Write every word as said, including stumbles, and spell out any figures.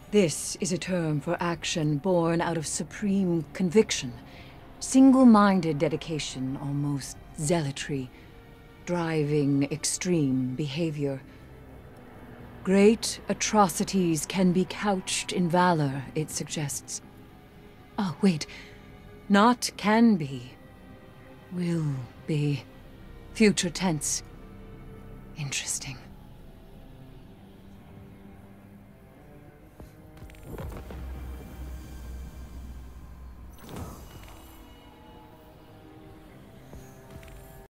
This is a term for action born out of supreme conviction. Single-minded dedication, almost zealotry. Driving extreme behavior. Great atrocities can be couched in valor, it suggests. Oh, wait. Not can be. Will be. Future tense. Interesting.